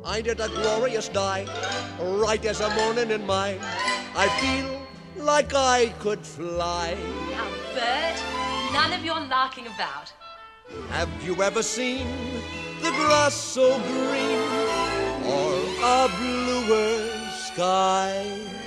Ain't it a glorious night, right as a morning in May? I feel like I could fly. Now, Bert, none of your larking about. Have you ever seen the grass so green, or a bluer sky?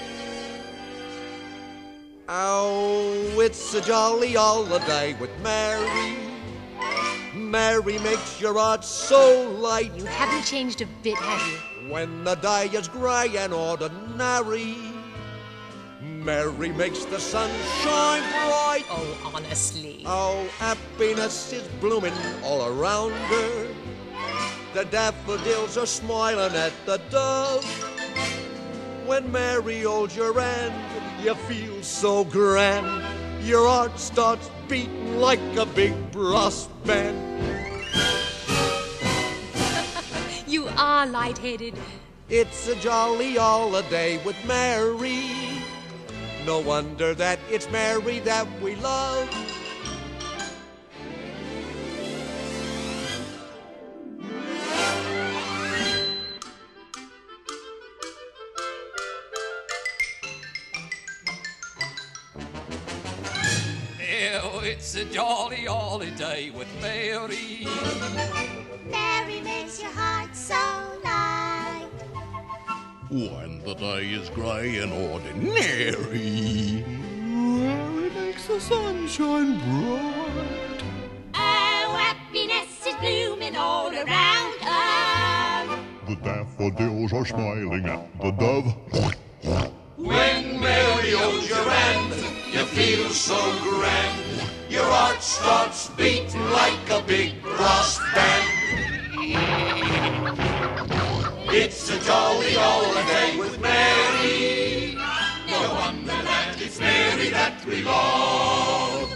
Oh, it's a jolly holiday with Mary. Mary makes your heart so light. You haven't changed a bit, have you? When the day is grey and ordinary, Mary makes the sun shine bright. Oh, honestly. Oh, happiness is blooming all around her. The daffodils are smiling at the dove. When Mary holds your hand, you feel so grand. Your heart starts beating like a big brass band. You are light-headed. It's a jolly holiday with Mary. No wonder that it's Mary that we love. Oh, it's a jolly holiday with Mary. Mary makes your heart so light. When the day is grey and ordinary, Mary makes the sun shine bright. Oh, happiness is blooming all around her. The daffodils are smiling at the dove. When Mary holds your hand, you feel so grand. Your heart starts beating like a big brass band. It's a jolly holiday with Mary. No wonder that it's Mary that we love.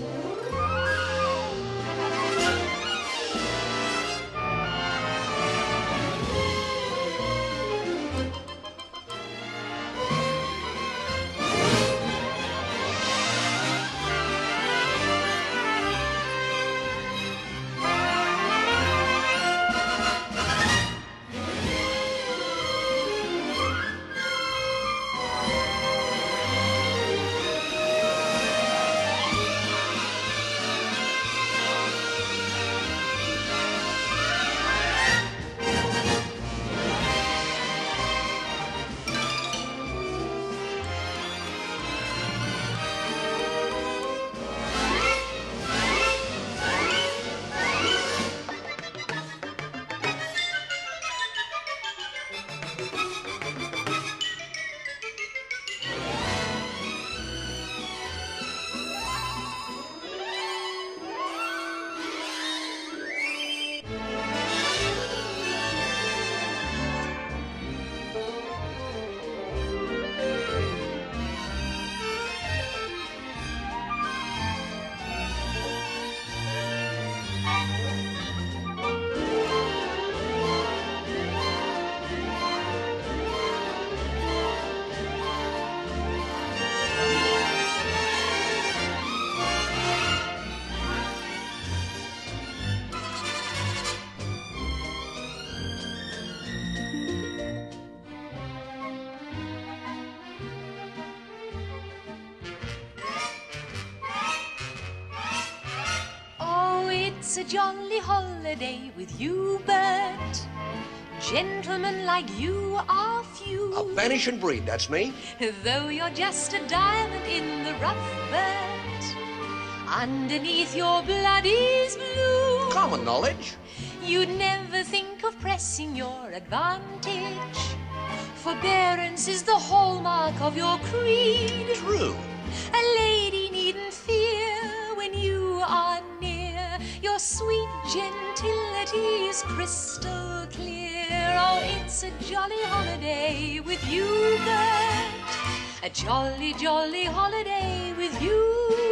It's a jolly holiday with you, Bert. Gentlemen like you are few. A vanishing breed, that's me. Though you're just a diamond in the rough, Bert, underneath your blood is blue. Common knowledge. You'd never think of pressing your advantage. Forbearance is the hallmark of your creed. True. A lady needn't fear when you are near. Your sweet gentility is crystal clear. Oh, it's a jolly holiday with you, Bert. A jolly, jolly holiday with you.